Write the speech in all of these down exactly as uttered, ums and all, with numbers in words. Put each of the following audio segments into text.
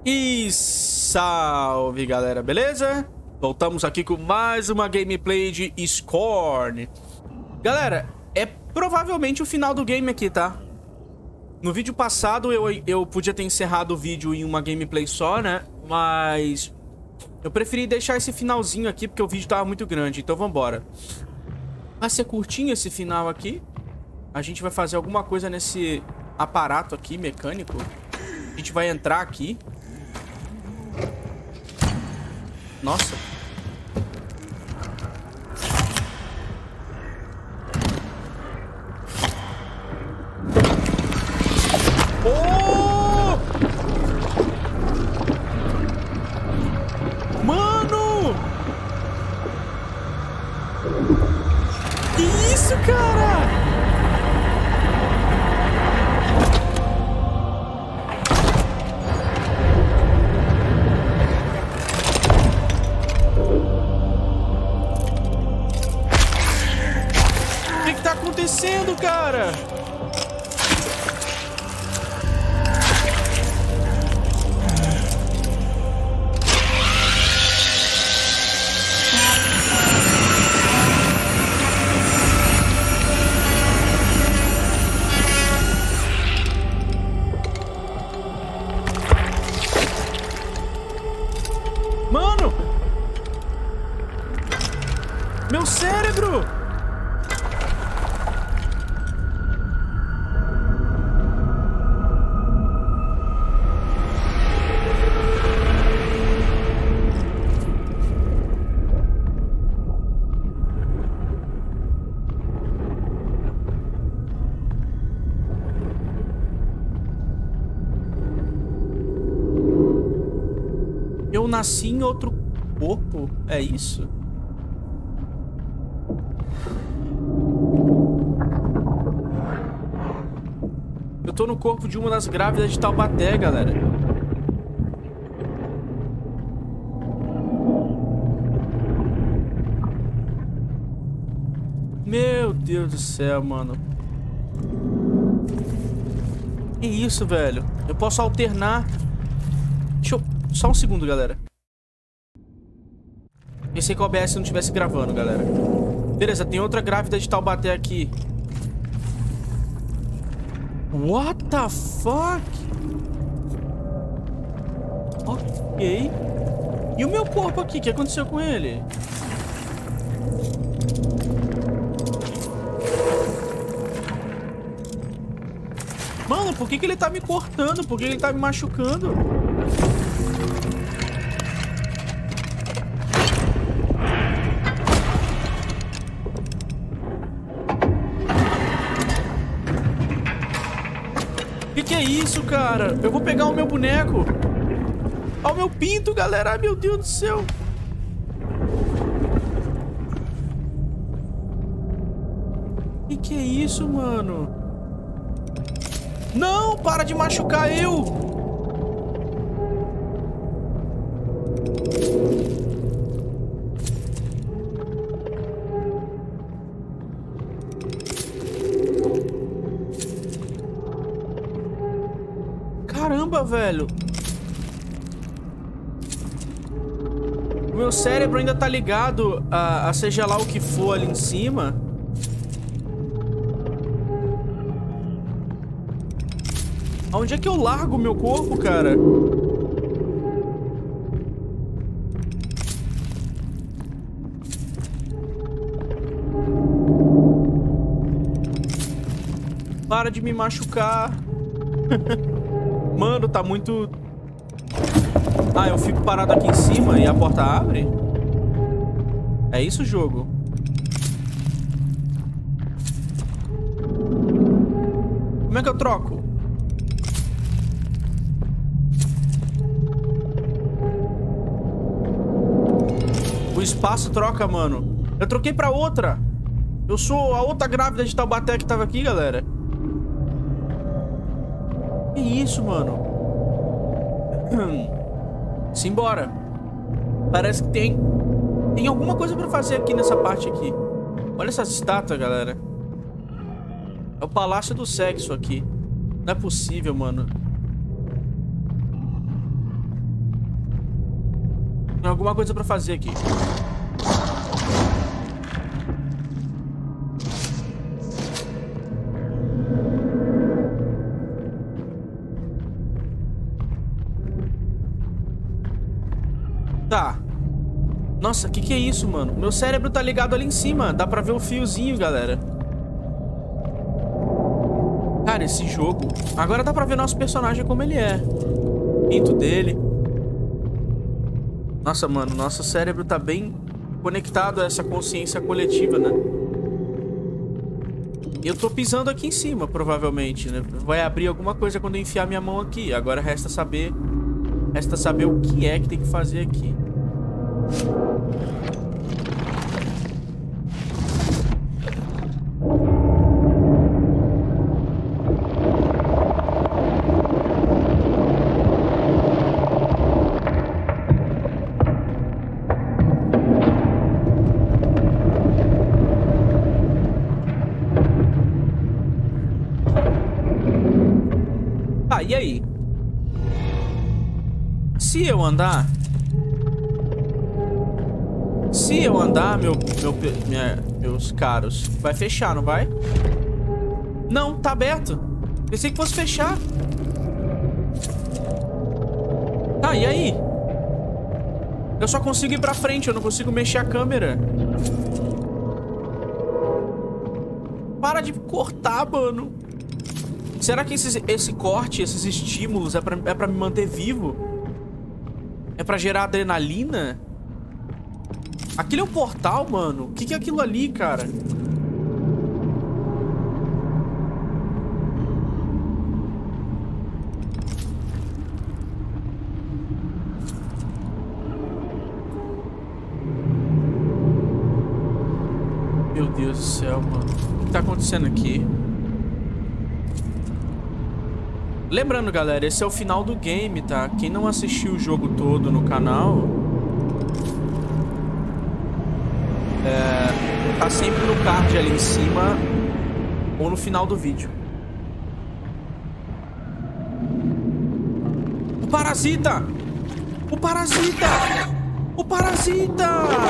E salve, galera, beleza? Voltamos aqui com mais uma gameplay de Scorn. Galera, é provavelmente o final do game aqui, tá? No vídeo passado eu, eu podia ter encerrado o vídeo em uma gameplay só, né? Mas eu preferi deixar esse finalzinho aqui porque o vídeo tava muito grande, então vambora. Vai ser curtinho esse final aqui. A gente vai fazer alguma coisa nesse aparato aqui, mecânico. A gente vai entrar aqui. Nossa. Oh! Mano! Que isso, cara? O que que tá acontecendo, cara? Mano! Meu cérebro! Eu nasci em outro corpo, é isso? Eu tô no corpo de uma das grávidas de Taubaté, galera. Meu Deus do céu, mano. Que isso, velho? Eu posso alternar. Deixa eu... Só um segundo, galera. Pensei que o O B S não estivesse gravando, galera. Beleza, tem outra grávida de Taubaté aqui. What the fuck? Ok. E o meu corpo aqui? O que aconteceu com ele? Mano, por que que ele tá me cortando? Por que ele tá me machucando? Que que é isso, cara? Eu vou pegar o meu boneco. Olha o meu pinto, galera. Ai, meu Deus do céu. Que que é isso, mano? Não, para de machucar eu. Caramba, velho. O meu cérebro ainda tá ligado a, a seja lá o que for ali em cima. Onde é que eu largo o meu corpo, cara? Para de me machucar. Mano, tá muito... Ah, eu fico parado aqui em cima e a porta abre? É isso o jogo? Como é que eu troco? O espaço troca, mano. Eu troquei pra outra. Eu sou a outra grávida de Taubaté que tava aqui, galera. Que isso, mano? Simbora. Parece que tem... Tem alguma coisa pra fazer aqui nessa parte aqui. Olha essas estátuas, galera. É o Palácio do Sexo aqui. Não é possível, mano. Tem alguma coisa pra fazer aqui. Tá. Nossa, que que é isso, mano? Meu cérebro tá ligado ali em cima. Dá pra ver o fiozinho, galera. Cara, esse jogo... Agora dá pra ver nosso personagem como ele é. O pinto dele. Nossa, mano, nosso cérebro tá bem conectado a essa consciência coletiva, né? E eu tô pisando aqui em cima, provavelmente, né? Vai abrir alguma coisa quando eu enfiar minha mão aqui. Agora resta saber... Resta saber o que é que tem que fazer aqui. Tá, e aí? Se eu andar... Se eu andar, meu, meu, minha, meus caros, vai fechar, não vai? Não, tá aberto. Pensei que fosse fechar. Tá, e aí? Eu só consigo ir pra frente, eu não consigo mexer a câmera. Para de cortar, mano. Será que esse, esse corte, esses estímulos é pra, é pra me manter vivo? É pra gerar adrenalina? Aquilo é um portal, mano. O que que é aquilo ali, cara? Meu Deus do céu, mano. O que tá acontecendo aqui? Lembrando, galera, esse é o final do game, tá? Quem não assistiu o jogo todo no canal... É, tá sempre no card ali em cima ou no final do vídeo. O parasita! O parasita! O parasita!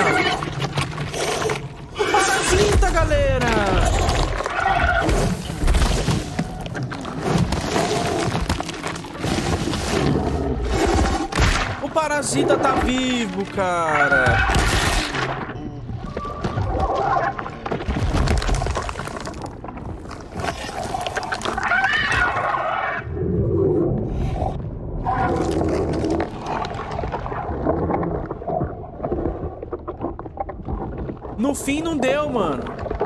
O parasita, galera! O parasita tá vivo, cara! No fim não deu, mano.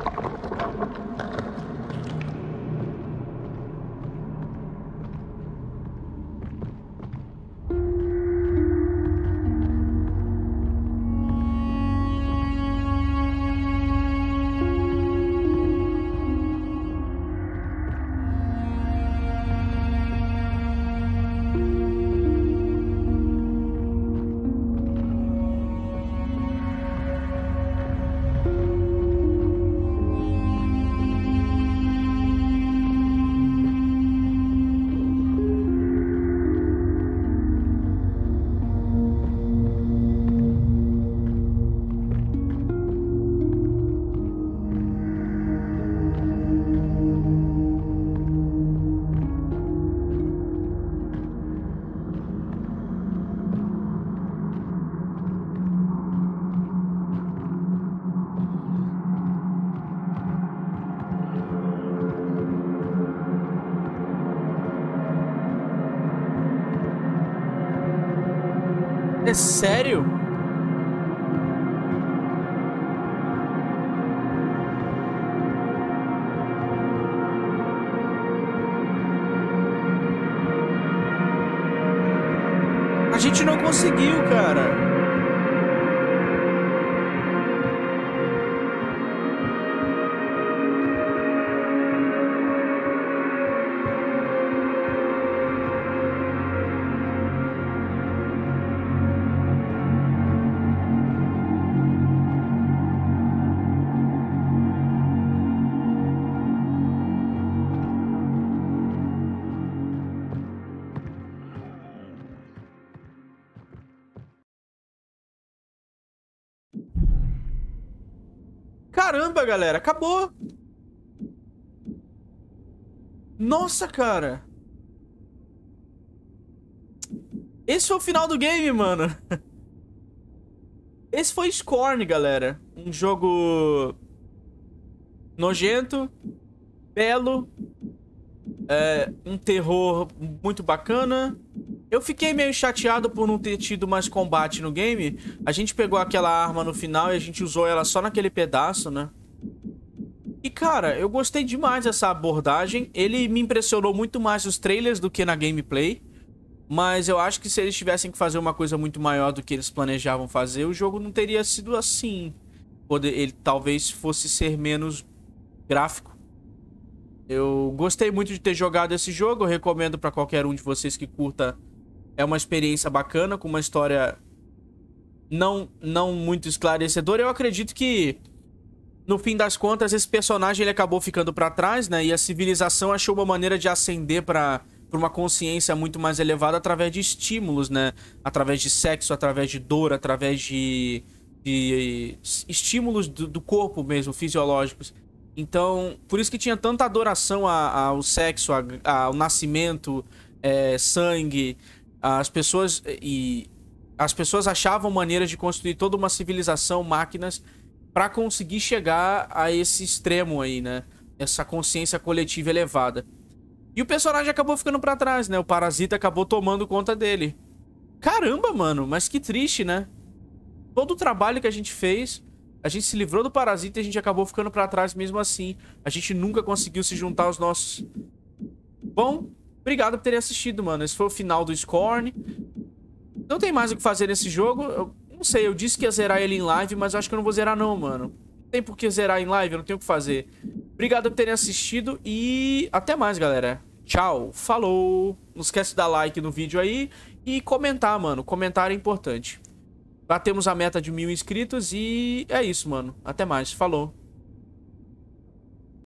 É sério? A gente não conseguiu, cara. Caramba, galera, acabou. Nossa, cara. Esse foi o final do game, mano. Esse foi Scorn, galera. Um jogo nojento, belo, é, um terror muito bacana. Eu fiquei meio chateado por não ter tido mais combate no game. A gente pegou aquela arma no final e a gente usou ela só naquele pedaço, né? E, cara, eu gostei demais dessa abordagem. Ele me impressionou muito mais nos trailers do que na gameplay. Mas eu acho que se eles tivessem que fazer uma coisa muito maior do que eles planejavam fazer, o jogo não teria sido assim. Ele talvez fosse ser menos gráfico. Eu gostei muito de ter jogado esse jogo. Eu recomendo pra qualquer um de vocês que curta. É uma experiência bacana, com uma história não, não muito esclarecedora. Eu acredito que, no fim das contas, esse personagem ele acabou ficando pra trás, né? E a civilização achou uma maneira de ascender pra... por uma consciência muito mais elevada através de estímulos, né? Através de sexo, através de dor, através de, de estímulos do, do corpo mesmo, fisiológicos. Então, por isso que tinha tanta adoração a, ao sexo, a, a, ao nascimento, é, sangue. As pessoas, e, as pessoas achavam maneiras de construir toda uma civilização, máquinas, para conseguir chegar a esse extremo aí, né? Essa consciência coletiva elevada. E o personagem acabou ficando pra trás, né? O parasita acabou tomando conta dele. Caramba, mano, mas que triste, né? Todo o trabalho que a gente fez, a gente se livrou do parasita e a gente acabou ficando pra trás mesmo assim. A gente nunca conseguiu se juntar aos nossos... Bom, obrigado por terem assistido, mano. Esse foi o final do Scorn. Não tem mais o que fazer nesse jogo. Eu não sei, eu disse que ia zerar ele em live, mas eu acho que eu não vou zerar não, mano. Não tem por que zerar em live, eu não tenho o que fazer. Obrigado por terem assistido e até mais, galera. Tchau, falou. Não esquece de dar like no vídeo aí e comentar, mano. Comentário é importante. Batemos a meta de mil inscritos e é isso, mano. Até mais, falou.